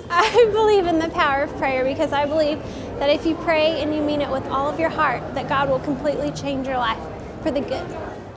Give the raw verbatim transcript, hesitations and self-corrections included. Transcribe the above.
I believe in the power of prayer because I believe that if you pray and you mean it with all of your heart, that God will completely change your life for the good.